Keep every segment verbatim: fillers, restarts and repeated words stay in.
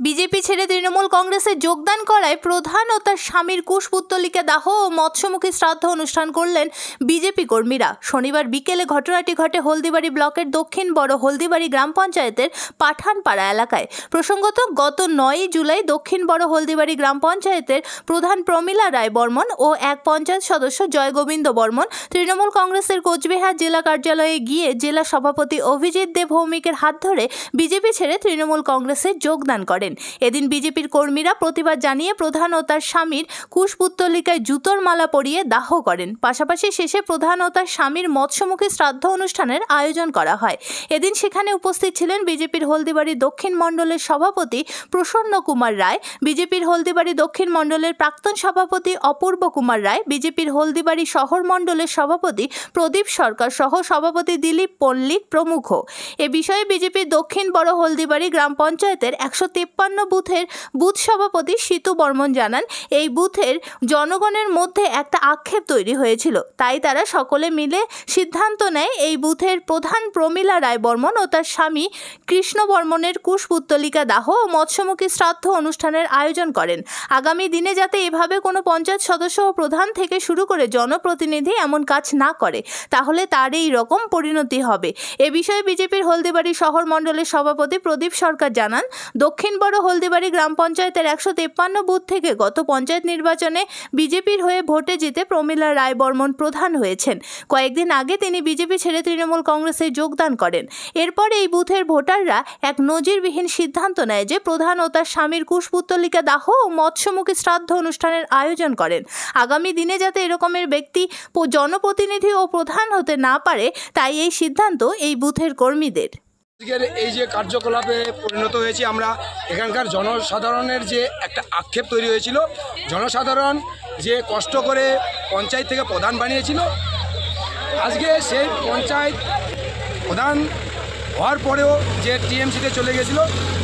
BJP ছেড়ে তৃণমূল কংগ্রেসে যোগদান করায় প্রধান ও তার স্বামীর কুশপুত্তলিকা দাহ ও মৎস্যমুখী শ্রাদ্ধ অনুষ্ঠান করলেন বিজেপি কর্মীরা। শনিবার বিকেলে ঘটনাটি ঘটে হলদিবাড়ি ব্লকের দক্ষিণ বড় হলদিবাড়ি গ্রাম পঞ্চায়েতের পাঠানপাড়া এলাকায়। প্রসঙ্গত, গত নয়ই জুলাই দক্ষিণ বড় হলদিবাড়ি গ্রাম পঞ্চায়েতের প্রধান প্রমীলা রায় বর্মন ও এক পঞ্চায়েত সদস্য জয়গোবিন্দ বর্মন তৃণমূল কংগ্রেসের কোচবিহার জেলা কার্যালয়ে গিয়ে জেলা সভাপতি অভিজিৎ দে ভৌমিকের হাত ধরে বিজেপি ছেড়ে তৃণমূল কংগ্রেসে যোগদান করেন। এদিন বিজেপির কর্মীরা প্রতিবাদ জানিয়ে প্রধান ও তার স্বামীর কুশপুত্তলিকায় জুতোর মালা পরিয়ে দাহ করেন। পাশাপাশি শেষে প্রধান ও তার স্বামীর মৎস্যমুখী শ্রাদ্ধ অনুষ্ঠানের আয়োজন করা হয়। এদিন সেখানে উপস্থিত ছিলেন বিজেপির হলদিবাড়ি দক্ষিণ মণ্ডলের সভাপতি প্রসন্ন কুমার রায়, বিজেপির হলদিবাড়ি দক্ষিণ মণ্ডলের প্রাক্তন সভাপতি অপূর্ব কুমার রায়, বিজেপির হলদিবাড়ি শহর মণ্ডলের সভাপতি প্রদীপ সরকার সহ সভাপতি দিলীপ পল্লিক প্রমুখ। এ বিষয়ে বিজেপির দক্ষিণ বড় হলদিবাড়ি গ্রাম পঞ্চায়েতের একশো তিপ্পান্ন বুথের বুথ সভাপতি সিতু বর্মন জানান, এই বুথের জনগণের মধ্যে একটা আক্ষেপ তৈরি হয়েছিল, তাই তারা সকলে মিলে সিদ্ধান্ত নেয় এই বুথের প্রধান প্রমীলা রায় বর্মন ও তার স্বামী কৃষ্ণ বর্মনের কুশপুত্তলিকা দাহ ও মৎস্যমুখী শ্রাদ্ধ অনুষ্ঠানের আয়োজন করেন। আগামী দিনে যাতে এভাবে কোনো পঞ্চায়েত সদস্য ও প্রধান থেকে শুরু করে জনপ্রতিনিধি এমন কাজ না করে, তাহলে তার এই রকম পরিণতি হবে। এ বিষয়ে বিজেপির হলদিবাড়ি শহর মণ্ডলের সভাপতি প্রদীপ সরকার জানান, দক্ষিণ বড় হলদিবাড়ি গ্রাম পঞ্চায়েতের একশো তেপ্পান্ন বুথ থেকে গত পঞ্চায়েত নির্বাচনে বিজেপির হয়ে ভোটে জিতে প্রমীলা রায় বর্মন প্রধান হয়েছেন। কয়েকদিন আগে তিনি বিজেপি ছেড়ে তৃণমূল কংগ্রেসে যোগদান করেন। এরপর এই বুথের ভোটাররা এক নজিরবিহীন সিদ্ধান্ত নেয় যে প্রধান ও তার স্বামীর কুশপুত্তলিকা দাহ ও মৎস্যমুখী শ্রাদ্ধ অনুষ্ঠানের আয়োজন করেন। আগামী দিনে যাতে এরকমের ব্যক্তি জনপ্রতিনিধি ও প্রধান হতে না পারে, তাই এই সিদ্ধান্ত এই বুথের কর্মীদের। আজকের এই যে কার্যকলাপে পরিণত হয়েছে, আমরা এখানকার জনসাধারণের যে একটা আক্ষেপ তৈরি হয়েছিল, জনসাধারণ যে কষ্ট করে পঞ্চায়েত থেকে প্রধান বানিয়েছিল, আজকে সেই পঞ্চায়েত প্রধান হওয়ার পরেও যে টিএমসিতে চলে গেছিল,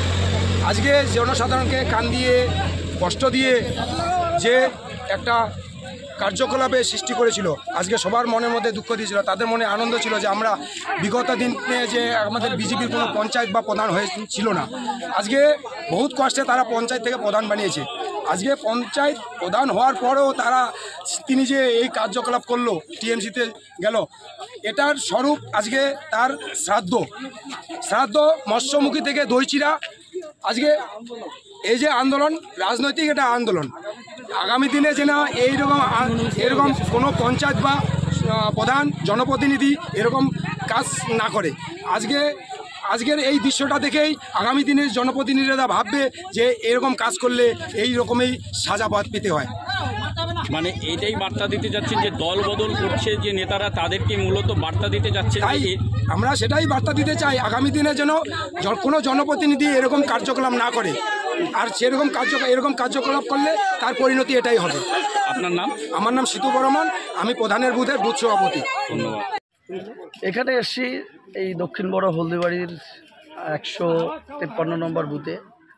আজকে জনসাধারণকে কান দিয়ে কষ্ট দিয়ে যে একটা কার্যকলাপে সৃষ্টি করেছিল, আজকে সবার মনের মধ্যে দুঃখ দিয়েছিল। তাদের মনে আনন্দ ছিল যে আমরা বিগত দিনে যে আমাদের বিজেপির কোনো পঞ্চায়েত বা প্রধান হয়েছিল না, আজকে বহুত কষ্টে তারা পঞ্চায়েত থেকে প্রধান বানিয়েছে। আজকে পঞ্চায়েত প্রধান হওয়ার পরেও তারা তিনি যে এই কার্যকলাপ করলো, টিএমসিতে গেল, এটার স্বরূপ আজকে তার শ্রাদ্ধ শ্রাদ্ধ মৎস্যমুখী থেকে দইচিরা। আজকে এই যে আন্দোলন, রাজনৈতিক এটা আন্দোলন, আগামী দিনে যে না এইরকম এরকম কোনো পঞ্চায়েত বা প্রধান জনপ্রতিনিধি এরকম কাজ না করে। আজকে আজকের এই দৃশ্যটা দেখেই আগামী দিনের জনপ্রতিনিধিরা ভাববে যে এরকম কাজ করলে এই রকমই সাজা পেতে হয়। মানে এটাই বার্তা দিতে যাচ্ছেন যে দল বদল করছে যে নেতারা, তাদেরকে মূলত বার্তা দিতে যাচ্ছে। তাই আমরা সেটাই বার্তা দিতে চাই, আগামী দিনে যেন কোনো জনপ্রতিনিধি এরকম কার্যকলাপ না করে, আর সেরকম কার্য এরকম কার্যকলাপ করলে তার পরিণতি এটাই হবে। আপনার নাম? আমার নাম সিতু বর্মন, আমি প্রধানের বুথের বুথ সভাপতি। ধন্যবাদ। এখানে এসছি এই দক্ষিণ বড় হলদিবাড়ির একশো তেপ্পান্ন নম্বর বুথে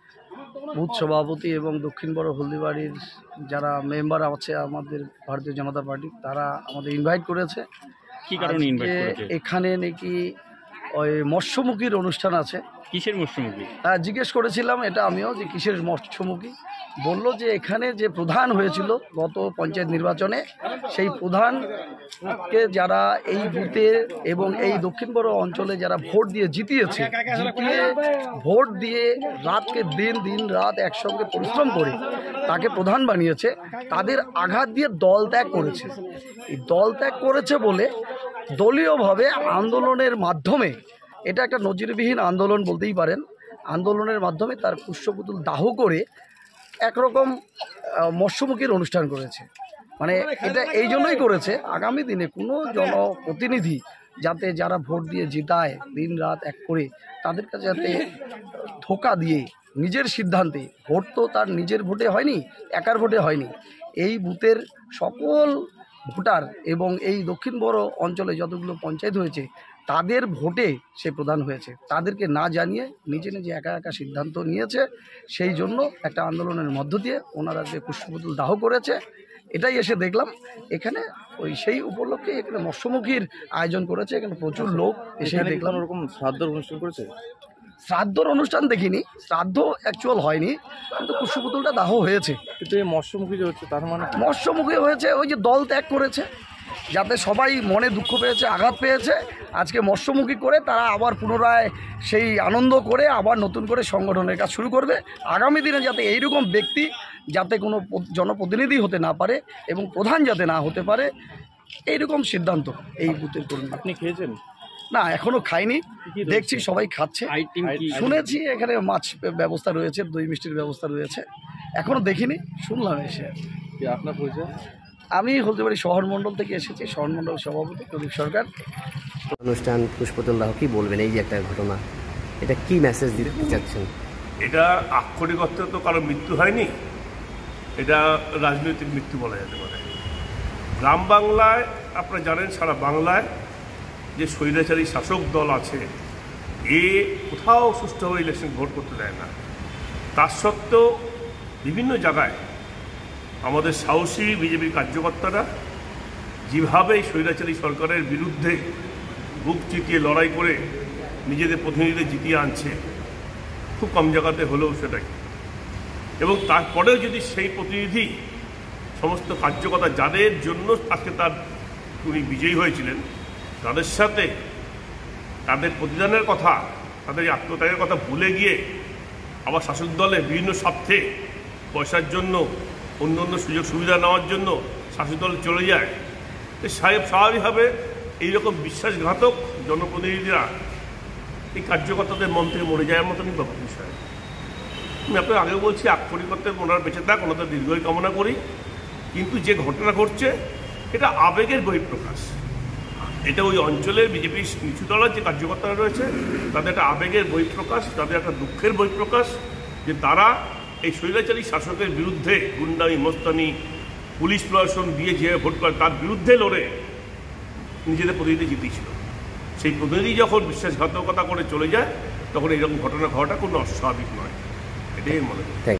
বুথ সভাপতি এবং দক্ষিণ বড় হলদিবাড়ির যারা মেম্বার আছে আমাদের ভারতীয় জনতা পার্টি, তারা আমাদের ইনভাইট করেছে। কি কারণে ইনভাইট করেছে? এখানে নাকি ওই মৎস্যমুখীর অনুষ্ঠান আছে। কিসের মৎস্যমুখী? হ্যাঁ, জিজ্ঞেস করেছিলাম এটা আমিও যে কিসের মৎস্যমুখী। বললো যে এখানে যে প্রধান হয়েছিল গত পঞ্চায়েত নির্বাচনে, সেই প্রধানকে যারা এই বুথে এবং এই দক্ষিণ বড় অঞ্চলে যারা ভোট দিয়ে জিতিয়েছে, জিতিয়ে ভোট দিয়ে রাতকে দিন দিন রাত একসঙ্গে পরিশ্রম করে তাকে প্রধান বানিয়েছে, তাদের আঘাত দিয়ে দল ত্যাগ করেছে। এই দল ত্যাগ করেছে বলে দলীয়ভাবে আন্দোলনের মাধ্যমে, এটা একটা নজিরবিহীন আন্দোলন বলতেই পারেন, আন্দোলনের মাধ্যমে তার পুষ্পপুতুল দাহ করে একরকম মৎস্যমুখীর অনুষ্ঠান করেছে। মানে এটা এই জন্যই করেছে, আগামী দিনে কোনো জনপ্রতিনিধি যাতে যারা ভোট দিয়ে জেতায় দিন রাত এক করে, তাদের কাছে যাতে ধোঁকা দিয়ে নিজের সিদ্ধান্তে, ভোট তো তার নিজের ভোটে হয়নি, একার ভোটে হয়নি, এই বুথের সকল ভোটার এবং এই দক্ষিণ বড় অঞ্চলে যতগুলো পঞ্চায়েত হয়েছে তাদের ভোটে সে প্রধান হয়েছে, তাদেরকে না জানিয়ে নিজে নিজে একা একা সিদ্ধান্ত নিয়েছে। সেই জন্য একটা আন্দোলনের মধ্য দিয়ে ওনারা যে পুষ্পপুতুল দাহ করেছে, এটাই এসে দেখলাম এখানে ওই সেই উপলক্ষে এখানে মৎস্যমুখীর আয়োজন করেছে। এখানে প্রচুর লোক এসে দেখলাম। ওরকম শ্রাদ্ধ অনুষ্ঠান করেছে? শ্রাদ্ধর অনুষ্ঠান দেখিনি, শ্রাদ্ধ অ্যাকচুয়াল হয়নি, কিন্তু কুশপুতুলটা দাহ হয়েছে। কিন্তু এই মৎস্যমুখী যে হচ্ছে তার মানে মৎস্যমুখী হয়েছে ওই যে দল ত্যাগ করেছে, যাতে সবাই মনে দুঃখ পেয়েছে, আঘাত পেয়েছে, আজকে মৎস্যমুখী করে তারা আবার পুনরায় সেই আনন্দ করে আবার নতুন করে সংগঠনের কাজ শুরু করবে। আগামী দিনে যাতে এইরকম ব্যক্তি যাতে কোনো জনপ্রতিনিধি হতে না পারে এবং প্রধান যাতে না হতে পারে, এইরকম সিদ্ধান্ত এই বুথের কর্মী। আপনি খেয়েছেন? না, এখনও খাইনি, দেখছি সবাই খাচ্ছে, আইটেম কি শুনেছি এখানে মাছ ব্যবস্থা রয়েছে, দই মিষ্টির ব্যবস্থা রয়েছে, এখনও দেখিনি, শুনলাম এসে। কি আপনার পরিচয়? আমি হলদিবাড়ি শহর মণ্ডল থেকে এসেছি, শহর মণ্ডল সভাপতি প্রদীপ সরকার। অনুষ্ঠান পুষ্পতুল দাহ কি বলবেন, এই যে একটা ঘটনা, এটা কি মেসেজ দিতে চাচ্ছেন? এটা আক্ষরিক অর্থে তো কারো মৃত্যু হয়নি, এটা রাজনৈতিক মৃত্যু বলা যেতে পারে। গ্রাম বাংলায় আপনারা জানেন, সারা বাংলায় যে স্বৈরাচারী শাসক দল আছে, এ কোথাও সুষ্ঠুভাবে ইলেকশন ভোট করতে দেয় না। তার সত্ত্বেও বিভিন্ন জায়গায় আমাদের সাহসী বিজেপির কার্যকর্তারা যেভাবে এই স্বৈরাচারী সরকারের বিরুদ্ধে বুক চিতিয়ে লড়াই করে নিজেদের প্রতিনিধিদের জিতিয়ে আনছে, খুব কম জায়গাতে হলেও সেটাই। এবং তারপরেও যদি সেই প্রতিনিধি সমস্ত কার্যকর্তা যাদের জন্য আজকে তার উনি বিজয়ী হয়েছিলেন, তাদের সাথে তাদের প্রতিদানের কথা, তাদের আত্মত্যাগের কথা ভুলে গিয়ে আবার শাসক দলের বিভিন্ন স্বার্থে পয়সার জন্য, অন্য অন্য সুযোগ সুবিধা নেওয়ার জন্য শাসক দল চলে যায়, সাহেব স্বাভাবিকভাবে এইরকম বিশ্বাসঘাতক জনপ্রতিনিধিরা এই কার্যকর্তাদের মন থেকে মরে যায় মতনই ব্যাপার বিষয়। আমি আপনার আগে বলছি, আক্ষরিকত্বে ওনারা বেঁচে থাক, ওনাদের দীর্ঘই কামনা করি, কিন্তু যে ঘটনা ঘটছে এটা আবেগের বহিঃপ্রকাশ। এটা ওই অঞ্চলের বিজেপির নিচুতলার যে কার্যকর্তারা রয়েছে তাদের একটা আবেগের বহিঃপ্রকাশ, তাদের একটা দুঃখের বহিঃপ্রকাশ, যে তারা এই স্বৈরাচারী শাসকের বিরুদ্ধে গুন্ডামি মস্তানি পুলিশ প্রশাসন দিয়ে যে ভোট করে তার বিরুদ্ধে লড়ে নিজেদের প্রতিনিধি জিতেছিল। সেই প্রতিনিধি যখন বিশ্বাসঘাতকতা করে চলে যায়, তখন এইরকম ঘটনা ঘটাটা কোনো অস্বাভাবিক নয়, এটাই মনে করি।